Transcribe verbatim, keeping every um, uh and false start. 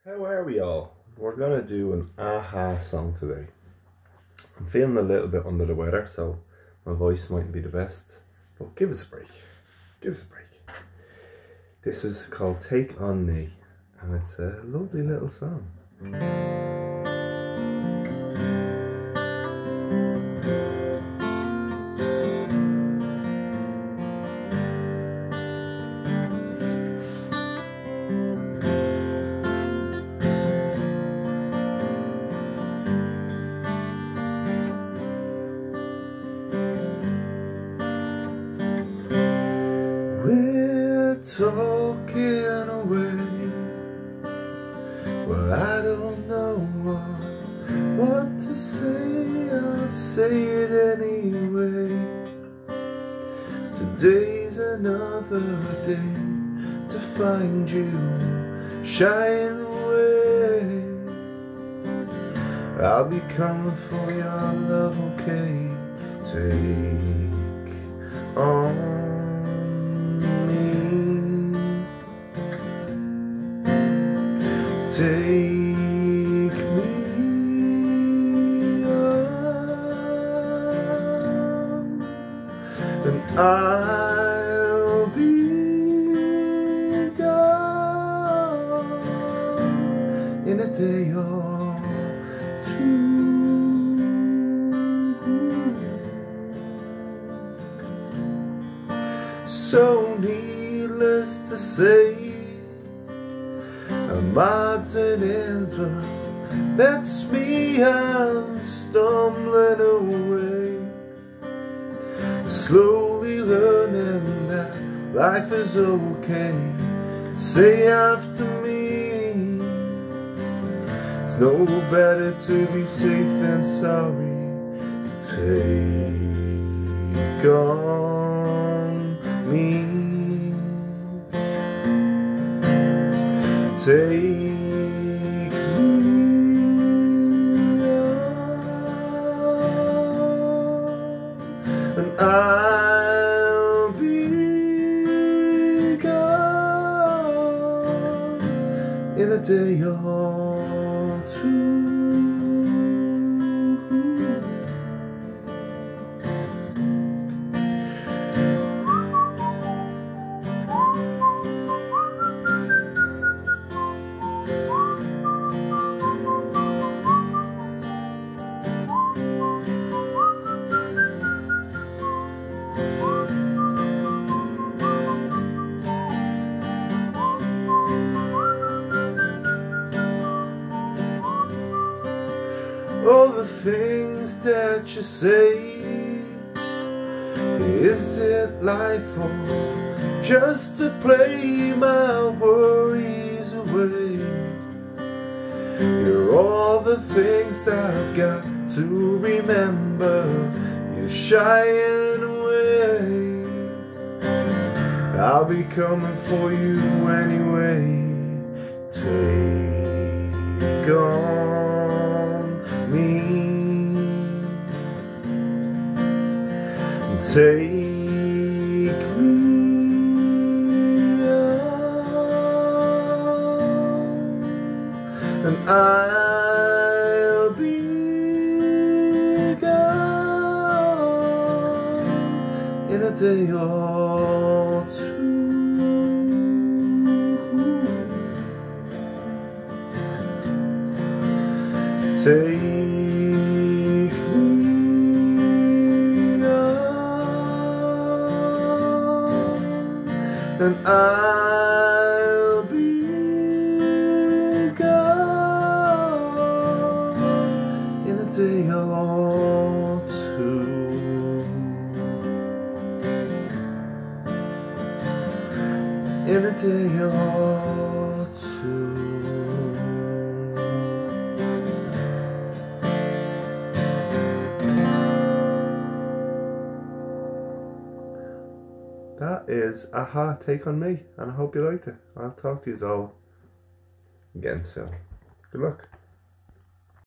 How are we all? We're gonna do an aha song today. I'm feeling a little bit under the weather, so my voice mightn't be the best, but give us a break. Give us a break. This is called Take On Me, and it's a lovely little song. We're talking away, well, I don't know what, what to say, I'll say it anyway. Today's another day to find you shine away. I'll be coming for your love, okay? Take on Take me on, and I'll be gone in a day or two. So needless to say, I'm odds and ends, but that's me, I'm stumbling away, slowly learning that life is okay. Say after me, it's no better to be safe than sorry. Take on me. Take me on, and I'll be gone in a day or two. All the things that you say, is it life or just to play my worries away? You're all the things that I've got to remember. You're shying away. I'll be coming for you anyway. Take on me. Take me on, and I'll be gone in a day or two. Take me on, and I'll be gone in a day or two. In a day or two. That is aha, Take On Me, and I hope you liked it. I'll talk to you all again soon. Good luck.